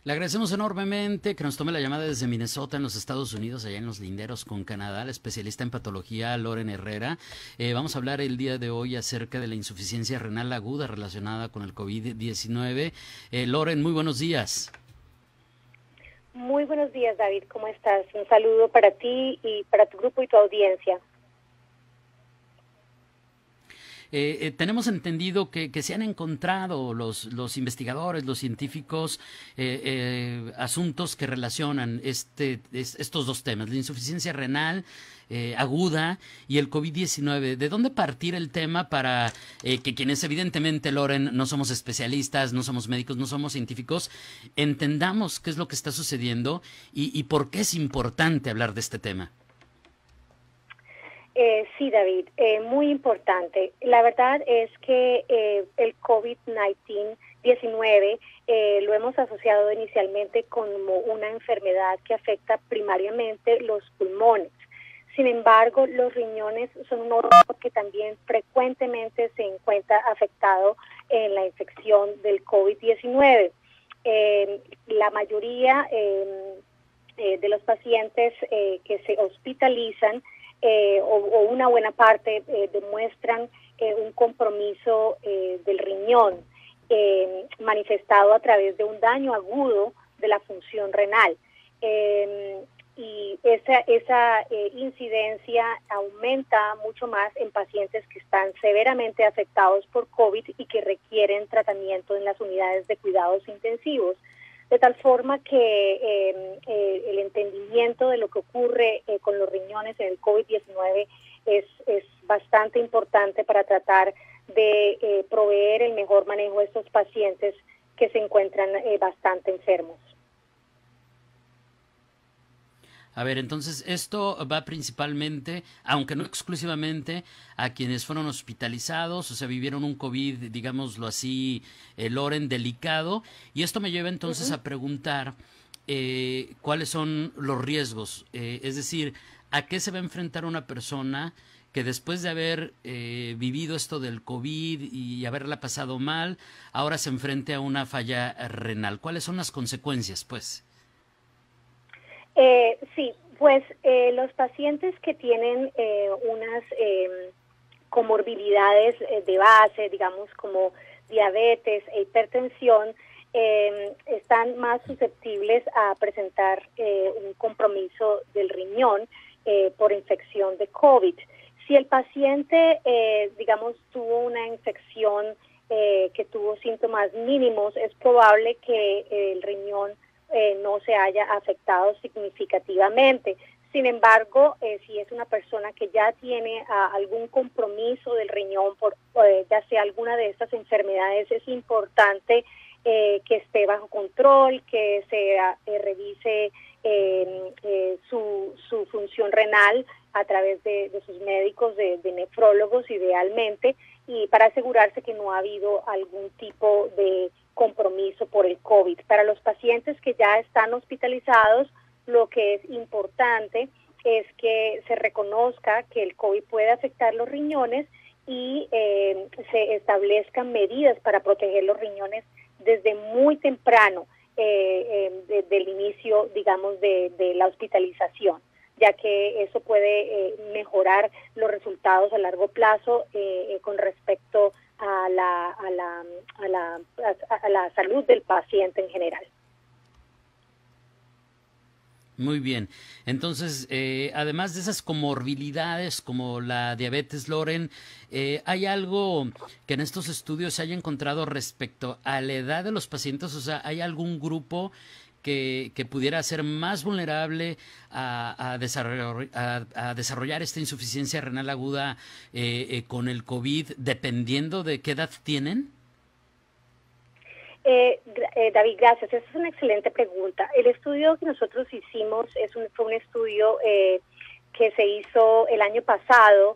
Le agradecemos enormemente que nos tome la llamada desde Minnesota, en los Estados Unidos, allá en los linderos con Canadá, la especialista en patología Loren Herrera. Vamos a hablar el día de hoy acerca de la insuficiencia renal aguda relacionada con el COVID-19. Loren, muy buenos días. Muy buenos días, David. ¿Cómo estás? Un saludo para ti y para tu grupo y tu audiencia. Tenemos entendido que se han encontrado los investigadores, los científicos, asuntos que relacionan estos dos temas, la insuficiencia renal aguda y el COVID-19. ¿De dónde partir el tema para que quienes evidentemente, Loren, no somos especialistas, no somos médicos, no somos científicos, entendamos qué es lo que está sucediendo y por qué es importante hablar de este tema? Sí, David, muy importante. La verdad es que el COVID-19 lo hemos asociado inicialmente como una enfermedad que afecta primariamente los pulmones. Sin embargo, los riñones son un órgano que también frecuentemente se encuentra afectado en la infección del COVID-19. La mayoría de los pacientes que se hospitalizan o una buena parte demuestran un compromiso del riñón manifestado a través de un daño agudo de la función renal. Y esa incidencia aumenta mucho más en pacientes que están severamente afectados por COVID y que requieren tratamiento en las unidades de cuidados intensivos. De tal forma que el entendimiento de lo que ocurre con los riñones en el COVID-19 es bastante importante para tratar de proveer el mejor manejo a estos pacientes que se encuentran bastante enfermos. A ver, entonces esto va principalmente, aunque no exclusivamente, a quienes fueron hospitalizados, o sea, vivieron un COVID, digámoslo así, Loren, delicado. Y esto me lleva entonces a preguntar cuáles son los riesgos. Es decir, ¿a qué se va a enfrentar una persona que después de haber vivido esto del COVID y haberla pasado mal, ahora se enfrente a una falla renal? ¿Cuáles son las consecuencias, pues? Sí, pues los pacientes que tienen unas comorbilidades de base, digamos como diabetes e hipertensión, están más susceptibles a presentar un compromiso del riñón por infección de COVID. Si el paciente, digamos, tuvo una infección que tuvo síntomas mínimos, es probable que el riñón no se haya afectado significativamente. Sin embargo, si es una persona que ya tiene algún compromiso del riñón, por ya sea alguna de estas enfermedades, es importante que esté bajo control, que se revise su función renal a través de sus médicos, de nefrólogos idealmente, y para asegurarse que no ha habido algún tipo de compromiso por el COVID. Para los pacientes que ya están hospitalizados, lo que es importante es que se reconozca que el COVID puede afectar los riñones y se establezcan medidas para proteger los riñones desde muy temprano, desde el inicio, digamos, de la hospitalización, ya que eso puede mejorar los resultados a largo plazo con respecto a la salud del paciente en general. Muy bien. Entonces, además de esas comorbilidades como la diabetes, Loren, ¿hay algo que en estos estudios se haya encontrado respecto a la edad de los pacientes? O sea, ¿hay algún grupo que pudiera ser más vulnerable a desarrollar esta insuficiencia renal aguda con el COVID, dependiendo de qué edad tienen? David, gracias. Esa es una excelente pregunta. El estudio que nosotros hicimos fue un estudio que se hizo el año pasado,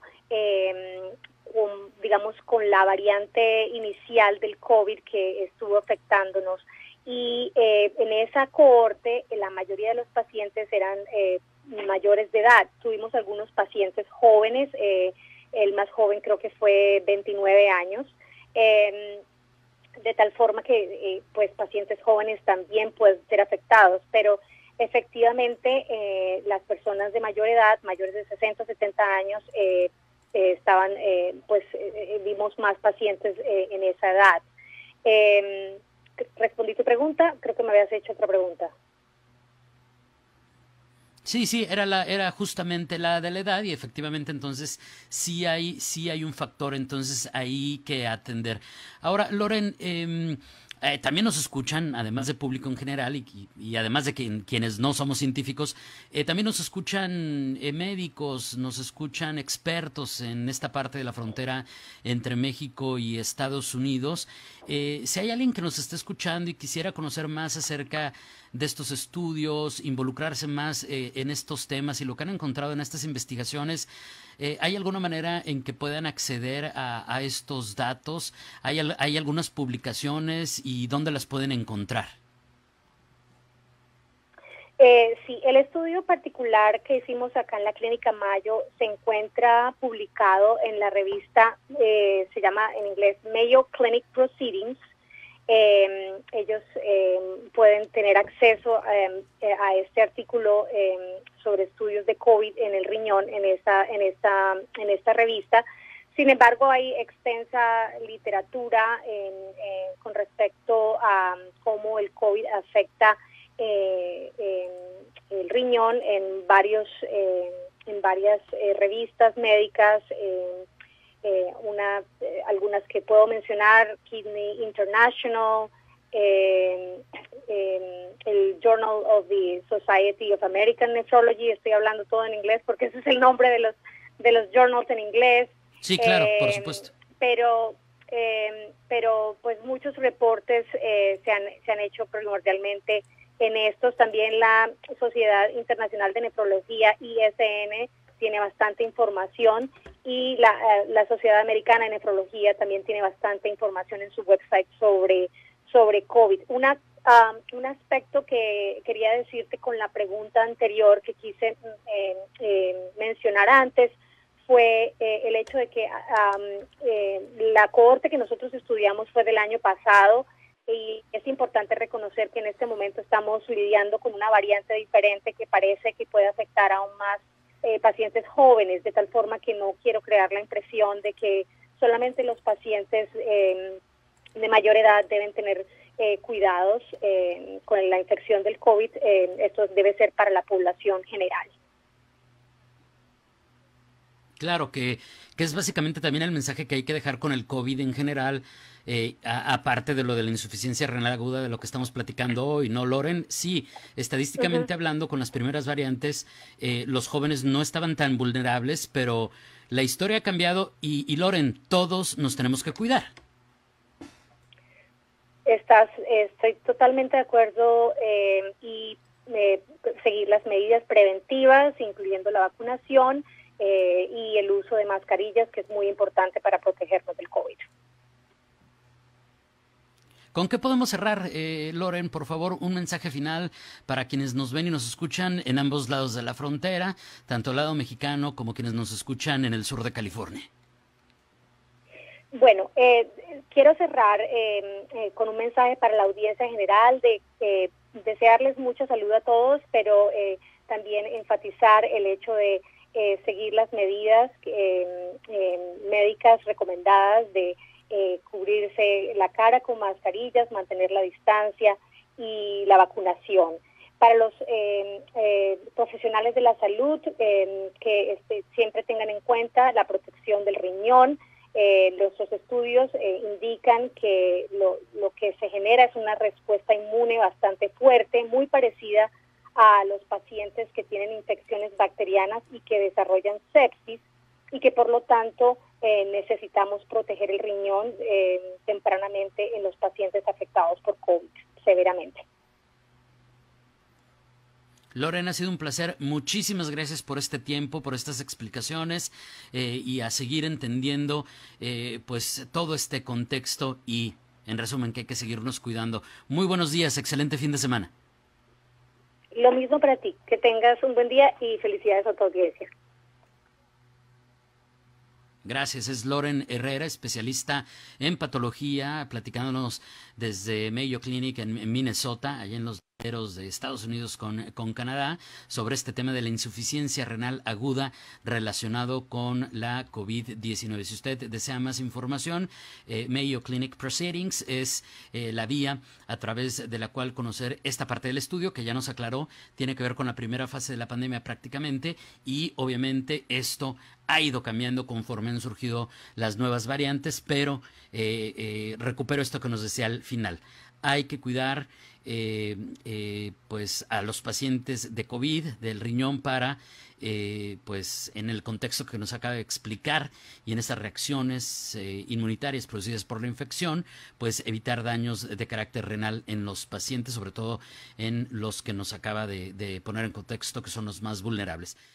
con la variante inicial del COVID que estuvo afectándonos. Y en esa cohorte, la mayoría de los pacientes eran mayores de edad. Tuvimos algunos pacientes jóvenes, el más joven creo que fue 29 años. de tal forma que pues pacientes jóvenes también pueden ser afectados, pero efectivamente las personas de mayor edad, mayores de 60 o 70 años, estaban, vimos más pacientes en esa edad. Respondí tu pregunta, creo que me habías hecho otra pregunta. Sí, sí, era justamente la de la edad y efectivamente entonces sí hay un factor entonces ahí que atender. Ahora, Loren, también nos escuchan, además de público en general y además de quienes no somos científicos, también nos escuchan médicos, nos escuchan expertos en esta parte de la frontera entre México y Estados Unidos. Si hay alguien que nos esté escuchando y quisiera conocer más acerca de estos estudios, involucrarse más en estos temas y lo que han encontrado en estas investigaciones, ¿hay alguna manera en que puedan acceder a estos datos? ¿Hay algunas publicaciones y dónde las pueden encontrar? Sí, el estudio particular que hicimos acá en la Clínica Mayo se encuentra publicado en la revista, se llama en inglés Mayo Clinic Proceedings. Ellos pueden tener acceso a este artículo sobre estudios de COVID en el riñón en esta revista. Sin embargo, hay extensa literatura con respecto a cómo el COVID afecta el riñón en varias revistas médicas. Algunas que puedo mencionar, Kidney International, el Journal of the Society of American Nephrology, estoy hablando todo en inglés porque ese es el nombre de los journals en inglés. Sí, claro, por supuesto. Pero pues muchos reportes se han hecho primordialmente en estos. También la Sociedad Internacional de Nefrología, ISN, tiene bastante información, y la Sociedad Americana de Nefrología también tiene bastante información en su website sobre COVID. Un aspecto que quería decirte con la pregunta anterior que quise mencionar antes fue el hecho de que la cohorte que nosotros estudiamos fue del año pasado, y es importante reconocer que en este momento estamos lidiando con una variante diferente que parece que puede afectar aún más pacientes jóvenes, de tal forma que no quiero crear la impresión de que solamente los pacientes de mayor edad deben tener cuidados con la infección del COVID. Esto debe ser para la población general. Claro, que es básicamente también el mensaje que hay que dejar con el COVID en general, aparte de lo de la insuficiencia renal aguda de lo que estamos platicando hoy, ¿no, Loren? Sí, estadísticamente hablando, con las primeras variantes, los jóvenes no estaban tan vulnerables, pero la historia ha cambiado y Loren, todos nos tenemos que cuidar. Estoy totalmente de acuerdo, y seguir las medidas preventivas, incluyendo la vacunación, y el uso de mascarillas, que es muy importante para protegernos del COVID. ¿Con qué podemos cerrar, Loren? Por favor, un mensaje final para quienes nos ven y nos escuchan en ambos lados de la frontera, tanto el lado mexicano como quienes nos escuchan en el sur de California. Bueno, quiero cerrar con un mensaje para la audiencia general de desearles mucha salud a todos, pero también enfatizar el hecho de seguir las medidas médicas recomendadas de cubrirse la cara con mascarillas, mantener la distancia y la vacunación. Para los profesionales de la salud, que siempre tengan en cuenta la protección del riñón. Los estudios indican que lo que se genera es una respuesta inmune bastante fuerte, muy parecida a los pacientes que tienen infecciones bacterianas y que desarrollan sepsis, y que por lo tanto necesitamos proteger el riñón tempranamente en los pacientes afectados por COVID severamente. Loren, ha sido un placer. Muchísimas gracias por este tiempo, por estas explicaciones, y a seguir entendiendo pues todo este contexto y, en resumen, que hay que seguirnos cuidando. Muy buenos días, excelente fin de semana. Lo mismo para ti, que tengas un buen día y felicidades a tu audiencia. Gracias, es Loren Herrera, especialista en patología, platicándonos desde Mayo Clinic en Minnesota, allá en los linderos de Estados Unidos con Canadá, sobre este tema de la insuficiencia renal aguda relacionado con la COVID-19. Si usted desea más información, Mayo Clinic Proceedings es la vía a través de la cual conocer esta parte del estudio que ya nos aclaró, tiene que ver con la primera fase de la pandemia prácticamente, y obviamente esto ha ido cambiando conforme han surgido las nuevas variantes, pero recupero esto que nos decía al final. Hay que cuidar pues a los pacientes de COVID, del riñón, para pues en el contexto que nos acaba de explicar y en estas reacciones inmunitarias producidas por la infección, pues evitar daños de carácter renal en los pacientes, sobre todo en los que nos acaba de poner en contexto, que son los más vulnerables.